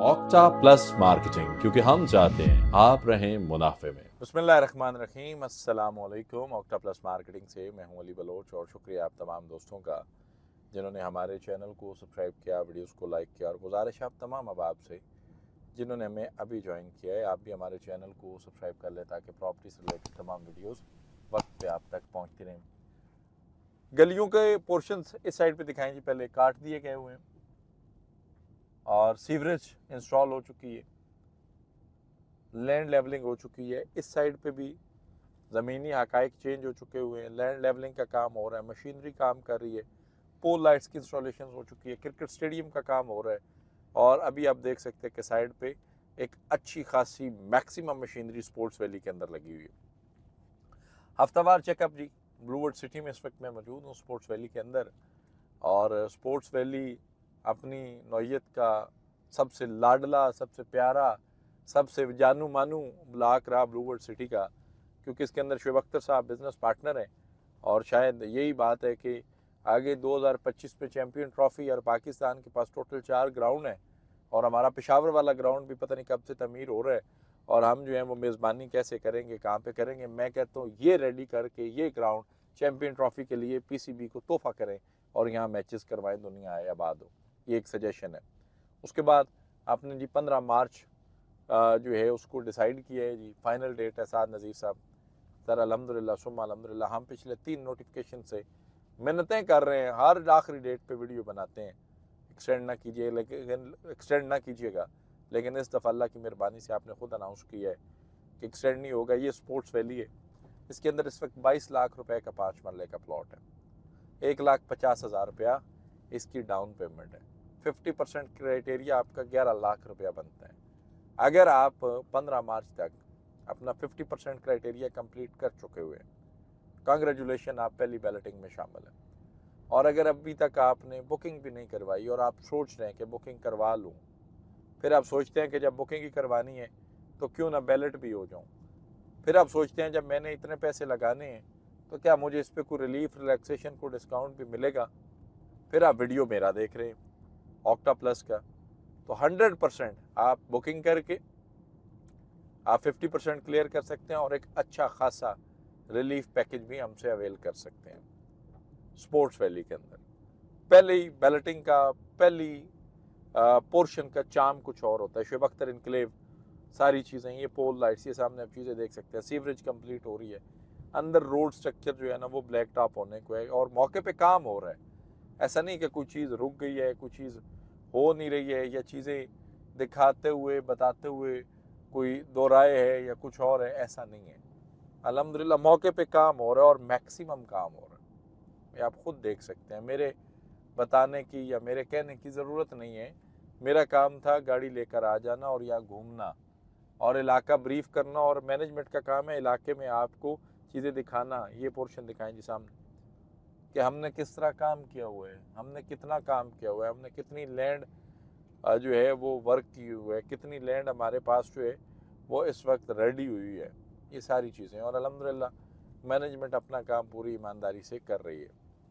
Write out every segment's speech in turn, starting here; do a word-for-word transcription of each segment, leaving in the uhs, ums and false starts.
Octa plus marketing, क्योंकि हम चाहते हैं आप रहें मुनाफे में। बिस्मिल्लाहिर्रहमानिर्रहीम, अस्सलाम वालेकुम। ऑक्टा प्लस मार्केटिंग से मैं हूं अली बलोच और शुक्रिया आप तमाम दोस्तों का जिन्होंने हमारे चैनल को सब्सक्राइब किया, वीडियोस को लाइक किया। और गुजारिश आप तमाम अब आपसे जिन्होंने हमें अभी ज्वाइन किया है, आप भी हमारे चैनल को सब्सक्राइब कर लें ताकि प्रॉपर्टी से रिलेटेड तमाम वीडियोस वक्त पे आप तक पहुंचती रहें। गलियों के पोर्शंस इस साइड पे दिखाएं जी, पहले काट दिए गए हुए हैं और सीवरेज इंस्टॉल हो चुकी है, लैंड लेवलिंग हो चुकी है। इस साइड पे भी ज़मीनी हकाइक चेंज हो चुके हुए हैं, लैंड लेवलिंग का काम हो रहा है, मशीनरी काम कर रही है, पोल लाइट्स की इंस्टॉलेशन हो चुकी है, क्रिकेट स्टेडियम का काम हो रहा है। और अभी आप देख सकते हैं कि साइड पे एक अच्छी खासी मैक्सिमम मशीनरी स्पोर्ट्स वैली के अंदर लगी हुई है। हफ्तावार चेकअप जी, ब्लूवर्ड सिटी में इस वक्त मैं मौजूद हूँ स्पोर्ट्स वैली के अंदर। और स्पोर्ट्स वैली अपनी नौयत का सबसे लाडला, सबसे प्यारा, सबसे जानू मानू ब्लॉक रहा ब्लूवर्ड सिटी का, क्योंकि इसके अंदर शुएब अख्तर साहब बिजनेस पार्टनर हैं। और शायद यही बात है कि आगे दो हज़ार पच्चीस में चैम्पियन ट्रॉफी और पाकिस्तान के पास टोटल चार ग्राउंड है और हमारा पेशावर वाला ग्राउंड भी पता नहीं कब से तमीर हो रहा है। और हम जो है वो मेज़बानी कैसे करेंगे, कहाँ पे करेंगे। मैं कहता हूँ ये रेडी करके ये ग्राउंड चैम्पियन ट्रॉफी के लिए पीसीबी को तोहफा करें और यहाँ मैचेस करवाएं, दुनिया आए आबाद हो। ये एक सजेशन है। उसके बाद आपने जी पंद्रह मार्च जो है उसको डिसाइड किया है जी, फाइनल डेट है। साद नज़ीर साहब सर अल्हम्दुलिल्लाह सुम्मा अल्हम्दुलिल्लाह, हम पिछले तीन नोटिफिकेशन से मेहनतें कर रहे हैं, हर आखिरी डेट पे वीडियो बनाते हैं। एक्सटेंड ना कीजिए, लेकिन एक्सटेंड ना कीजिएगा, लेकिन इस दफ़ा अल्लाह की मेहरबानी से आपने खुद अनाउंस किया है कि एक्सटेंड नहीं होगा। ये स्पोर्ट्स वैली है, इसके अंदर इस वक्त बाईस लाख रुपए का पाँच मरले का प्लॉट है। एक लाख पचास हज़ार रुपया इसकी डाउन पेमेंट है। फिफ्टी परसेंट क्राइटेरिया आपका ग्यारह लाख रुपया बनता है। अगर आप पंद्रह मार्च तक अपना फिफ्टी परसेंट क्राइटेरिया कंप्लीट कर चुके हुए हैं, कांग्रेचुलेशन, आप पहली बैलेटिंग में शामिल हैं। और अगर अभी तक आपने बुकिंग भी नहीं करवाई और आप सोच रहे हैं कि बुकिंग करवा लूँ, फिर आप सोचते हैं कि जब बुकिंग ही करवानी है तो क्यों ना बैलेट भी हो जाऊँ, फिर आप सोचते हैं जब मैंने इतने पैसे लगाने हैं तो क्या मुझे इस पर कोई रिलीफ, रिलैक्सेशन, को डिस्काउंट भी मिलेगा। फिर आप वीडियो मेरा देख रहे हैं ऑक्टा प्लस का, तो हंड्रेड परसेंट आप बुकिंग करके आप फिफ्टी परसेंट क्लियर कर सकते हैं और एक अच्छा खासा रिलीफ पैकेज भी हमसे अवेल कर सकते हैं स्पोर्ट्स वैली के अंदर। पहले ही बैलेटिंग का पहली पोर्शन का चाम कुछ और होता है। शुएब अख्तर इनक्लेव, सारी चीज़ें, ये पोल लाइट्स, ये सामने आप चीज़ें देख सकते हैं। सीवरेज कंप्लीट हो रही है, अंदर रोड स्ट्रक्चर जो है ना वो ब्लैक टॉप होने को है और मौके पे काम हो रहा है। ऐसा नहीं कि कोई चीज़ रुक गई है, कोई चीज़ हो नहीं रही है, या चीज़ें दिखाते हुए बताते हुए कोई दोहराए है या कुछ और है, ऐसा नहीं है। अल्हम्दुलिल्लाह मौके पे काम हो रहा है और मैक्सिमम काम हो रहा है। ये आप खुद देख सकते हैं, मेरे बताने की या मेरे कहने की ज़रूरत नहीं है। मेरा काम था गाड़ी लेकर आ जाना और यहाँ घूमना और इलाका ब्रीफ करना, और मैनेजमेंट का काम है इलाके में आपको चीज़ें दिखाना। ये पोर्शन दिखाएं जी सामने कि हमने किस तरह काम किया हुआ है, हमने कितना काम किया हुआ है, हमने कितनी लैंड जो है वो वर्क की हुई है, कितनी लैंड हमारे पास जो है वो इस वक्त रेडी हुई है, ये सारी चीज़ें। और अल्हम्दुलिल्लाह मैनेजमेंट अपना काम पूरी ईमानदारी से कर रही है।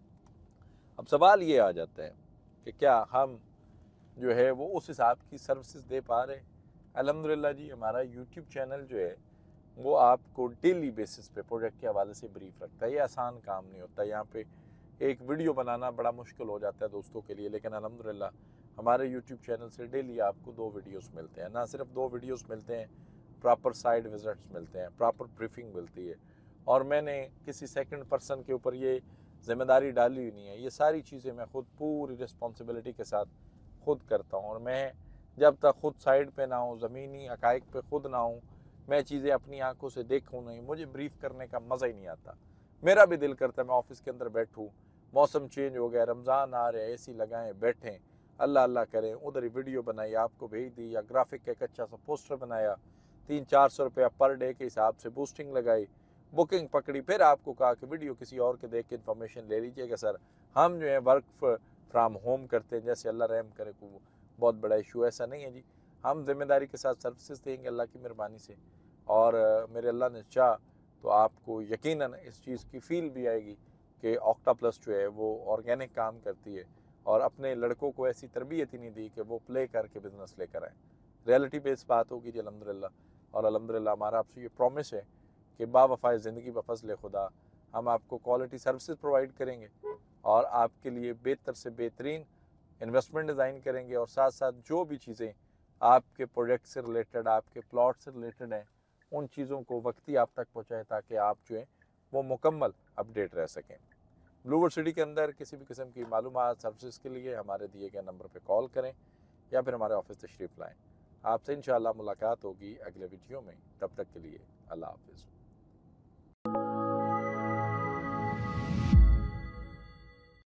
अब सवाल ये आ जाता है कि क्या हम जो है वो उस हिसाब की सर्विसेज दे पा रहे हैं। अल्हम्दुलिल्लाह जी हमारा यूट्यूब चैनल जो है वो आपको डेली बेसिस पे प्रोजेक्ट के हवाले से ब्रीफ रखता है। ये आसान काम नहीं होता, यहाँ पे एक वीडियो बनाना बड़ा मुश्किल हो जाता है दोस्तों के लिए, लेकिन अल्हम्दुलिल्लाह हमारे यूट्यूब चैनल से डेली आपको दो वीडियोस मिलते हैं। ना सिर्फ दो वीडियोस मिलते हैं, प्रॉपर साइड विजिट्स मिलते हैं, प्रॉपर ब्रीफिंग मिलती है। और मैंने किसी सेकंड पर्सन के ऊपर ये जिम्मेदारी डाली हुई नहीं है, ये सारी चीज़ें मैं खुद पूरी रिस्पॉन्सिबिलिटी के साथ खुद करता हूँ। और मैं जब तक खुद साइड पे ना हूँ, ज़मीनी हकाइक पे खुद ना हूँ, मैं चीज़ें अपनी आंखों से देखूँ नहीं, मुझे ब्रीफ करने का मज़ा ही नहीं आता। मेरा भी दिल करता है मैं ऑफिस के अंदर बैठूँ, मौसम चेंज हो गया, रमज़ान आ रहा है, एसी लगाएं बैठें, अल्लाह अल्लाह करें, उधर ही वीडियो बनाई आपको भेज दी, या ग्राफिक का एक अच्छा सा पोस्टर बनाया, तीन चार सौ रुपया पर डे के हिसाब से बूस्टिंग लगाई, बुकिंग पकड़ी, फिर आपको कहा कि वीडियो किसी और के देख के इन्फॉर्मेशन ले लीजिएगा सर, हम जो है वर्क फ्राम होम करते हैं, जैसे अल्लाह रहम करे को बहुत बड़ा इशू। ऐसा नहीं है जी, हम जिम्मेदारी के साथ सर्विसेज देंगे अल्लाह की मेहरबानी से। और मेरे अल्लाह ने चाह तो आपको यकीनन इस चीज़ की फील भी आएगी कि ऑक्टा प्लस जो है वो ऑर्गेनिक काम करती है और अपने लड़कों को ऐसी तरबियत ही नहीं दी कि वो प्ले करके बिजनेस लेकर आए। रियलिटी बेस्ड बात होगी जी अल्हम्दुलिल्लाह। और अल्हम्दुलिल्लाह हमारा आपसे ये प्रॉमिस है कि बावफ़ाए ज़िंदगी बफ़ज़ल खुदा हम आपको क्वालिटी सर्विसेज प्रोवाइड करेंगे और आपके लिए बेहतर से बेहतरीन इन्वेस्टमेंट डिज़ाइन करेंगे, और साथ साथ जो भी चीज़ें आपके प्रोजेक्ट से रिलेटेड, आपके प्लॉट से रिलेटेड हैं, उन चीज़ों को वक्ती आप तक पहुँचाएँ ताकि आप जो है वो मुकम्मल अपडेट रह सकें। ब्लूवर्ड सिटी के अंदर किसी भी किस्म की मालूमात सर्विसेज के लिए हमारे दिए गए नंबर पर कॉल करें या फिर हमारे ऑफिस तशरीफ़ लाएँ। आपसे इंशाअल्लाह मुलाकात होगी अगले वीडियो में। तब तक के लिए अल्लाह हाफ़िज़।